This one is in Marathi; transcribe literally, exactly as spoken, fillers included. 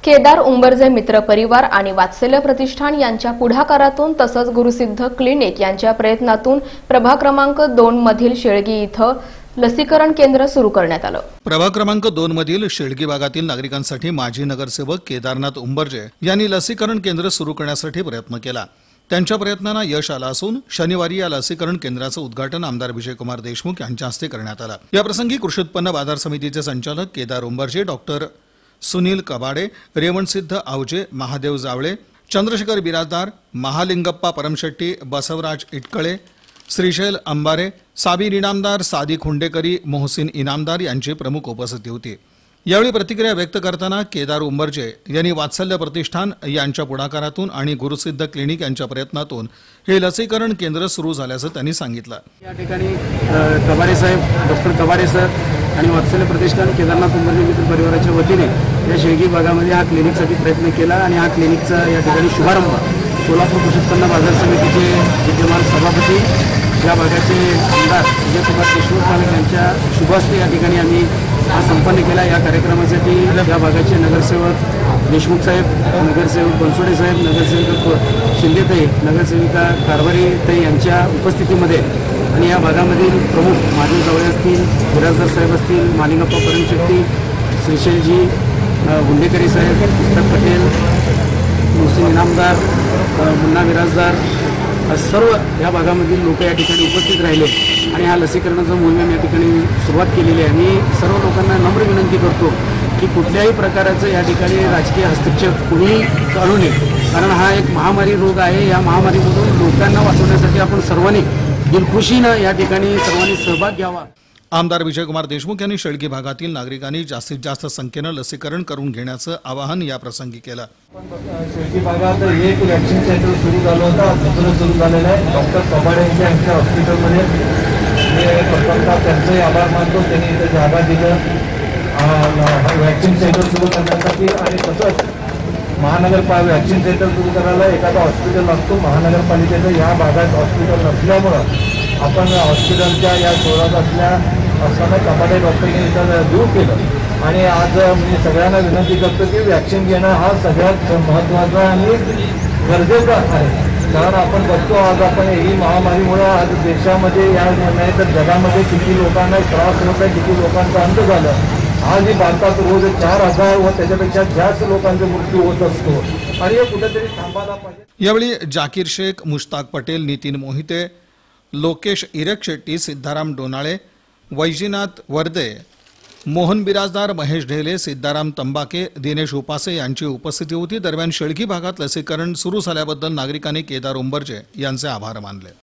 केदार उंबरजे मित्र परिवार आणि वात्सल्य प्रतिष्ठान यांच्या पुढाकारातून तसंच गुरुसिद्ध क्लिनिक यांच्या प्रयत्नातून प्रभाग क्रमांक दोन मधील शेळगी इथं लसीकरण केंद्र सुरू करण्यात आलं। प्रभाग क्रमांक दोन मधील शेळगी भागातील नागरिकांसाठी माजी नगरसेवक केदारनाथ उंबरजे यांनी लसीकरण केंद्र सुरू करण्यासाठी प्रयत्न केला। त्यांच्या प्रयत्नांना यश आलं असून शनिवारी या लसीकरण केंद्राचं उद्घाटन आमदार विजयकुमार देशमुख यांच्या हस्ते करण्यात आलं। याप्रसंगी कृषी उत्पन्न बाजार समितीचे संचालक केदार उंबरजे, डॉक्टर सुनील कबाडे, रेवणसिद्ध आवजे, महादेव जावळे, चंद्रशेखर बिराजदार, महालिंगप्पा परमशेट्टी, बसवराज इटकळे, श्रीशैल अंबारे, साबीर इनामदार, सादी खुंडेकरी, मोहसिन इनामदार यांची प्रमुख उपस्थिती होती। यावेळी प्रतिक्रिया व्यक्त करताना केदार उंबरजे यांनी वात्सल्य प्रतिष्ठान यांच्या पुढाकारातून आणि गुरुसिद्ध क्लिनिक यांच्या प्रयत्नातून हे लसीकरण केंद्र सुरू झाल्याचं त्यांनी सांगितलं। या ठिकाणी कबाडे साहेब, डॉक्टर कबाडे सर आणि वात्सल्य प्रतिष्ठान केदारनाथ उंबरजे मित्र परिवाराच्या वतीने या शेळगी भागामध्ये हा क्लिनिकसाठी प्रयत्न केला आणि हा क्लिनिकचा या ठिकाणी शुभारंभ सोलापूर कृषी उत्पन्न बाजार समितीचे विद्यमान सभापती, या भागाचे आमदार विजयकुमार देशमुख यांच्या शुभहस्ते या ठिकाणी आम्ही हा संपन्न केला। या कार्यक्रमासाठी या भागाचे नगरसेवक देशमुख साहेब, नगरसेवक बनसोडे साहेब, नगरसेवक शिंदेताई, नगरसेविका कारभारीताई यांच्या उपस्थितीमध्ये आणि या भागामधील प्रमुख महादेव जावळे असतील, बिराजदार साहेब असतील, महालिंगप्पा परमशेट्टी, श्रीशैलजी हुंडेकरी साहेब, पुस्तक पटेल, मोहसिन इनामदार, मुन्ना बिराजदार, सर्व या भागामधील लोक या ठिकाणी उपस्थित राहिले आणि हा लसीकरणाचा मोहीम या ठिकाणी सुरुवात केलेली आहे। मी सर्व लोकांना नम्र विनंती करतो की कुठल्याही प्रकारचं या ठिकाणी राजकीय हस्तक्षेप कुणीही करू नये, कारण हा एक महामारी रोग आहे। या महामारीमधून लोकांना वाचवण्यासाठी आपण सर्वांनी दिलखुशीनं या ठिकाणी सर्वांनी सहभाग घ्यावा। आमदार विजयकुमार देशमुख यांनी शेळगी भागातील नागरिकांनी जास्तीत जास्त संख्येनं लसीकरण करून घेण्याचं आवाहन या प्रसंगी केलं। शेळगी भागात एक वॅक्सिन सेंटर सुरू झालं होतं, दुसरं सुरू झालेलं आहे। डॉक्टर कबाडे यांच्या हॉस्पिटलमध्ये मी प्रथमतः त्यांचंही आभार मानतो, त्यांनी इथं जागा दिलं वॅक्सिन सेंटर सुरू करण्यासाठी। आणि तसंच महानगरपा वॅक्सिन सेंटर सुरू करायला एखादा हॉस्पिटल असतो, महानगरपालिकेचं या भागात हॉस्पिटल नसल्यामुळं आपण हॉस्पिटलच्या या शहरात असल्या असताना कबाडे डॉक्टरने इथं दूर केलं। आणि आज मी सगळ्यांना विनंती करतो की वॅक्सिन घेणं हा सगळ्यात महत्त्वाचा आणि गरजेचा आहे, कारण आपण बघतो आज आपण ही महामारीमुळे आज देशामध्ये या नाही तर जगामध्ये किती लोकांना त्रास होत आहे, किती लोकांचा अंत झालं। आज ही भारतात रोज चार हजार व त्याच्यापेक्षा जास्त लोकांचा मृत्यू होत असतो आणि हे कुठेतरी थांबायला पाहिजे। यावेळी जाकीर शेख, मुश्ताक पटेल, नितीन मोहिते, लोकेश इरक शेट्टी, सिद्धाराम डोनाळे, वैजीनाथ वर्दे, मोहन बिराजदार, महेश ढेले, सिद्धाराम तंबाके, दिनेश उपासे यांची उपस्थिती होती। दरम्यान शेळगी भागात लसीकरण सुरू झाल्याबद्दल नागरिकांनी केदार उंबरजे यांचे आभार मानले।